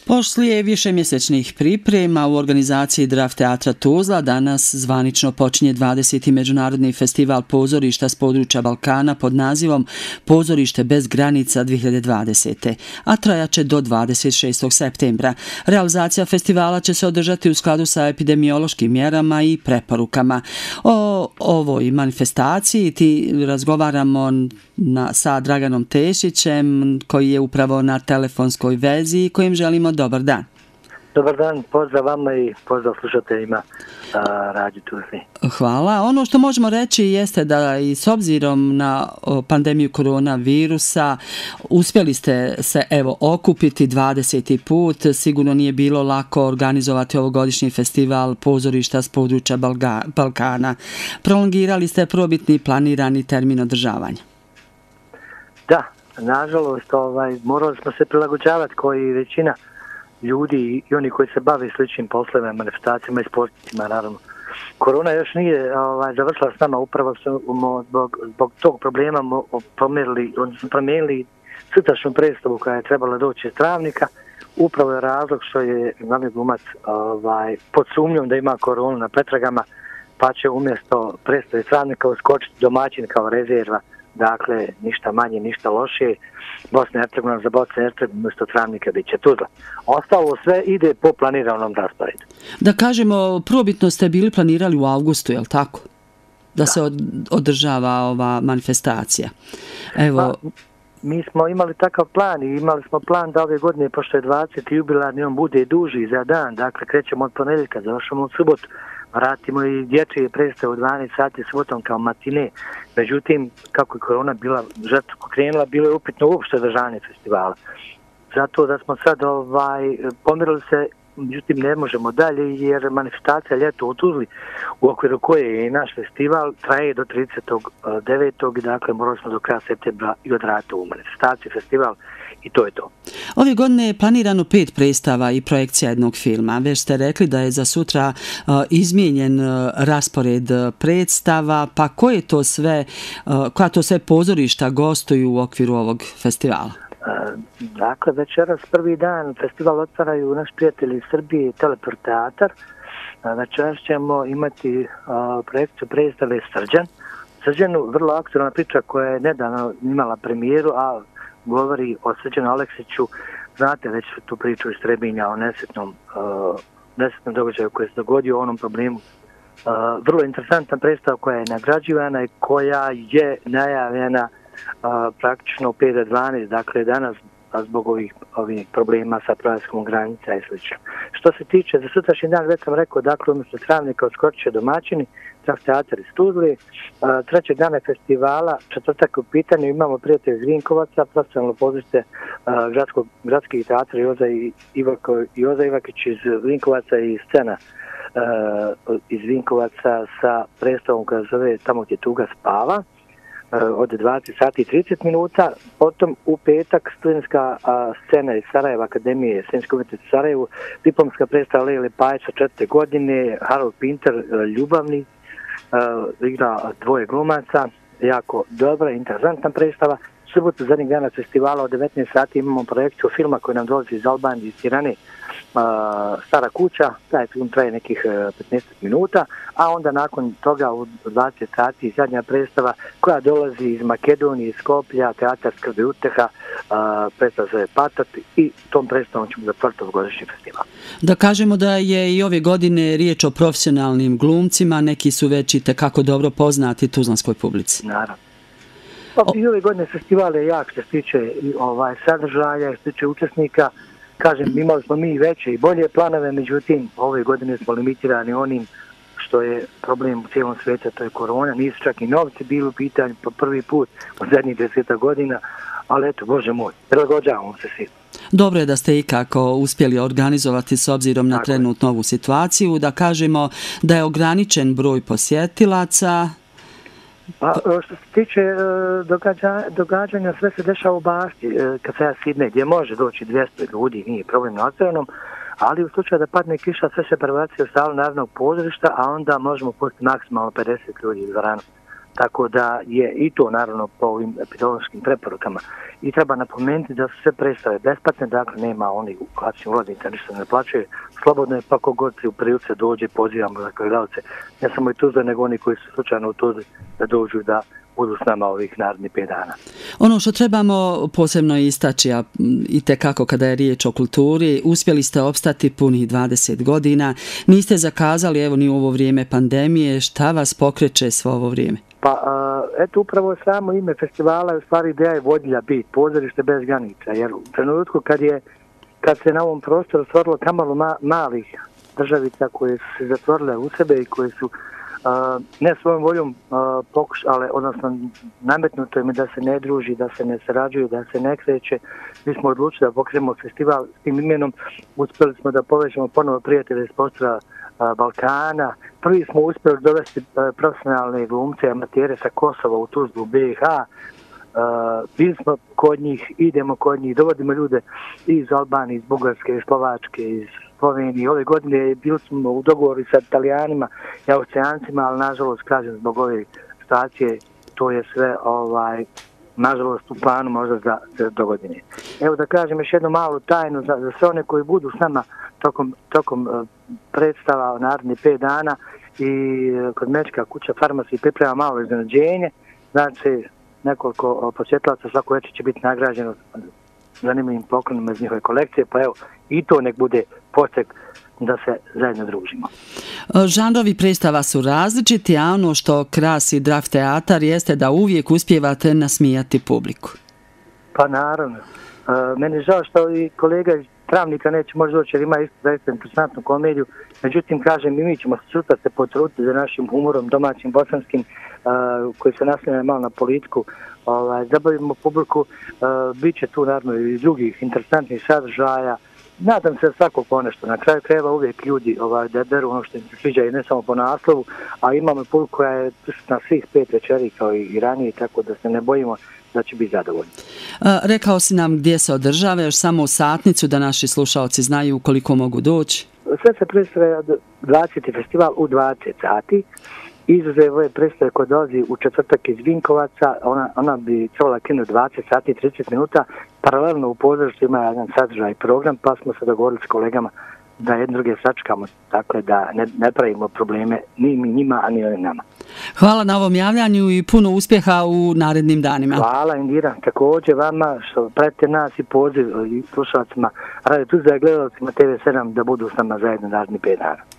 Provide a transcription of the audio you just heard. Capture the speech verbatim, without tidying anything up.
Poslije višemjesečnih priprema u organizaciji Draft teatra Tuzla danas zvanično počinje dvadeseti međunarodni festival pozorišta s područja Balkana pod nazivom Pozorište bez granica dvije hiljade dvadesete. a trajaće do dvadeset šestog septembra. Realizacija festivala će se održati u skladu sa epidemiološkim mjerama i preporukama. O ovoj manifestaciji ti razgovaramo na, sa Draganom Tešićem, koji je upravo na telefonskoj vezi i kojim želimo dobar dan. Dobar dan, pozdrav vama i pozdrav slušateljima Radio Tuzli. Hvala. Ono što možemo reći jeste da i s obzirom na pandemiju koronavirusa uspjeli ste se evo okupiti dvadeseti put. Sigurno nije bilo lako organizovati ovogodišnji festival pozorišta s područja Balga, Balkana. Prolongirali ste probitni planirani termin održavanja. Da, nažalost, ovaj, morali smo se prilagođavati koji većina ljudi i oni koji se bave sličnim poslovima, manifestacijama i sportima, naravno. Korona još nije ovaj, završila s nama, upravo smo zbog, zbog tog problema promijenili, odnosno promijenili sutrašnju predstavu koja je trebala doći iz Travnika. Upravo je razlog što je glavni glumac ovaj, pod sumnjom da ima koronu na pretragama, pa će umjesto predstave iz Travnika uskočiti domaćin kao rezerva. Dakle, ništa manje, ništa lošije. Bosna i Hercegovina za Bosnu i Hercegovinu umjesto Travnika bit će Tuzla. Ostalo sve ide po planiranom rasporedu. Da kažemo, prvobitno ste bili planirali u avgustu, je li tako? Da, da. se od, održava ova manifestacija. Evo... Pa, mi smo imali takav plan i imali smo plan da ove godine, pošto je dvadeseti jubilarni, on bude duži za dan. Dakle, krećemo od ponedjeljka, završamo u subotu. Vratimo i dječje predstave u dvanaest sati subotom kao matine. Međutim, kako je korona bila žestoko krenula, bilo je upitno uopšte održavanje festivala. Zato da smo sad ovaj, pomirili se, međutim ne možemo dalje jer manifestacija Ljeto u Tuzli, u okviru koje je i naš festival, traje do tridesetog devetog Dakle, morali smo do kraja septembra i odraditi ovu manifestaciju, festival i to je to. Ove godine je planirano pet predstava i projekcija jednog filma. Već ste rekli da je za sutra uh, izmijenjen uh, raspored predstava, pa koje to sve, uh, koja to sve pozorišta gostuju u okviru ovog festivala? Dakle, večeras prvi dan festival otvaraju naš prijatelji iz Srbije, Teleport teatar. Večeras ćemo imati uh, projekciju predstave Srđan. Srđanu, vrlo aktualna priča koja je nedavno imala premijeru, a govori o Srđanu Aleksiću. Znate već tu priču iz Trebinja o nesretnom, uh, nesretnom događaju koji se dogodio, o onom problemu. Uh, vrlo interesantna predstava koja je nagrađivana i koja je najavljena uh, praktično u pet do dvanaest, dakle danas zbog ovih, ovih problema sa prelaskom granica i sl. Što se tiče za sutrašnji dan, već sam rekao, dakle umjesto Travnika odskočit će domaćini, Draft teatar iz Tuzli. Uh, trećeg dana festivala, četvrtak u pitanju, imamo prijatelj iz Vinkovaca, profesionalno pozorište uh, gradskog, gradski teatr Joza, i, Ivako, Joza Ivakić iz Vinkovaca i scena uh, iz Vinkovaca sa predstavom koja zove Tamo gdje tuga spava od dvadeset sati i trideset minuta. Potom u petak studentska a, scena iz Sarajeva, Akademije sceničke umjetnosti u Sarajevu, diplomska predstava Lejle Pajić sa četvrte godine, Harold Pinter, ljubavni, a, igra dvoje glumaca, jako dobra, interesantna predstava. Subotu zadnjeg dana festivala od devetnaest sati imamo projekciju filma koji nam dolazi iz Albanije, iz Tirane, Uh, Stara kuća. Taj film traje nekih uh, petnaest minuta, a onda nakon toga u dvadeset sati zadnja predstava koja dolazi iz Makedonije, iz Skoplja, teatar Skrbe uteha, uh, predstava zove Patat, i tom predstavom ćemo zatvoriti ovogodišnji festival. Da kažemo da je i ove godine riječ o profesionalnim glumcima, neki su već i tekako dobro poznati tuzlanskoj publici. Naravno. Pa, i ove godine festival je jak što se tiče ovaj, sadržaja, što se tiče učesnika. Kažem, imali smo mi veće i bolje planove, međutim, ove godine smo limitirani onim što je problem u cijelom svijetu, to je korona. Nisu čak i novci bili u pitanju po prvi put od zadnjih deseta godina, ali eto, Bože moj, prilagođavamo se svi. Dobro je da ste ikako uspjeli organizovati s obzirom na trenutnu ovu situaciju, da kažemo da je ograničen broj posjetilaca. Pa, što se tiče događa, događanja, sve se dešava u Bašti, kad se ja sidne, gdje može doći dvjesto ljudi, nije problem na otvorenom, ali u slučaju da padne kiša, sve se prebaci u salu Narodnog pozorišta, a onda možemo pustiti maksimalno pedeset ljudi u dvoranu. tako da je i to naravno po ovim epidemiološkim preporukama. I treba napomenuti da su sve predstave besplatne, dakle nema onih klasičnih ulaznika, ništa ne plaćaju, slobodno je pa kogod u prilice dođe, pozivamo dakle gledalce, ne samo i Tuzle, nego oni koji su slučajno u Tuzli da dođu da budu s nama ovih narednih pet dana. Ono što trebamo posebno istaći, a i tekako kada je riječ o kulturi, uspjeli ste opstati punih dvadeset godina, niste zakazali evo ni u ovo vrijeme pandemije, šta vas pokreće svo ovo vrijeme? Pa, eto, upravo samo ime festivala je u stvari ideja je vodilja bit, pozorište bez granica, jer u trenutku kad je, kad se na ovom prostoru stvorilo kamalu ma, malih državica koje su se zatvorile u sebe i koje su Uh, ne svojom voljom uh, pokušale, odnosno nametnuto im da se ne druži, da se ne sarađuju, da se ne kreće. Mi smo odlučili da pokrenemo festival s tim imenom. Uspjeli smo da povežemo ponovo prijatelje iz prostora uh, Balkana. Prvi smo uspjeli dovesti uh, profesionalne glumce, amatere sa Kosova u Tuzlu, u B i H. Uh, bili smo kod njih, idemo kod njih, dovodimo ljude iz Albanije, iz Bugarske, iz Slovačke, iz Slovenije. Ove godine bili smo u dogovoru sa Italijanima i Austrijancima, ali nažalost, kažem, zbog ove situacije, to je sve, ovaj, nažalost, u planu možda za, za dogodine. Evo da kažem još jednu malu tajnu za, za sve one koji budu s nama tokom, tokom uh, predstava narednih pet dana i uh, kod Mečka kuća farmacije priprema malo iznenađenje. Znači, nekoliko posjetlaca svako večer će biti nagrađeno zanimljivim poklonima iz njihove kolekcije, pa evo, i to nek bude postek da se zajedno družimo. Žanrovi predstava su različiti, a ono što krasi Draft teatar jeste da uvijek uspijevate nasmijati publiku. Pa naravno. Meni je žao što i kolega iz Travnika neće možda doći jer ima isto zaista interesantnu komediju. Međutim, kažem, i mi ćemo sutra se potruditi za našim humorom domaćim bosanskim uh, koji se naslanja malo na politiku. Uh, zabavimo publiku, uh, bit će tu naravno i drugih interesantnih sadržaja. Nadam se svako ponešto. Na kraju krajeva uvijek ljudi ovaj, da beru ono što im se sviđa i ne samo po naslovu, a imamo publiku koja je prisutna svih pet večeri kao i, i ranije, tako da se ne bojimo da će biti zadovoljni. A, rekao si nam gdje se održava, još samo u satnicu da naši slušalci znaju koliko mogu doći. Sve se predstavlja dvadeseti festival u dvadeset sati. Izuzev ove predstave koja dolazi u četvrtak iz Vinkovaca, ona, ona bi trebala krenuti dvadeset sati i trideset minuta. Paralelno u pozorištu ima jedan sadržaj i program, pa smo se dogovorili s kolegama da jedne druge sačekamo, dakle da ne, ne pravimo probleme ni mi njima, a ni oni nama. Hvala na ovom javljanju i puno uspjeha u narednim danima. Hvala Indira, također vama što pratite nas i poziv i slušalcima Radio Tuzla i gledalcima T V sedam da budu s nama zajedno naredni pet dana.